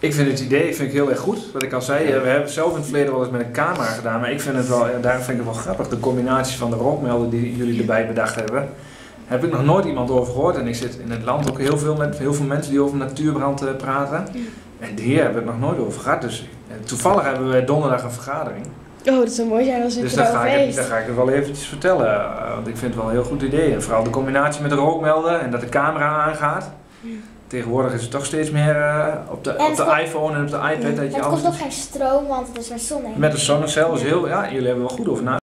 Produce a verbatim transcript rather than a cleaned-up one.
Ik vind het idee vind ik heel erg goed. Wat ik al zei, we hebben het zelf in het verleden wel eens met een camera gedaan, maar ik vind het wel, daarom vind ik het wel grappig, de combinatie van de rookmelder die jullie erbij bedacht hebben. Heb ik nog nooit iemand over gehoord en ik zit in het land ook heel veel met heel veel mensen die over natuurbrand uh, praten. En hier hebben we het nog nooit over gehad, dus uh, toevallig hebben we donderdag een vergadering. Oh, dat zou mooi zijn als ik Dus er dat al ga, ik, geweest. dat ga ik er wel eventjes vertellen, uh, want ik vind het wel een heel goed idee. En vooral de combinatie met de rookmelder en dat de camera aangaat. Tegenwoordig is het toch steeds meer uh, op de, op de kost, iPhone en op de iPad. Ja. Dat je het alles kost ook geen stroom, want het is met zonne. met de zonnecel is heel, ja, jullie hebben er wel goed over nagedacht.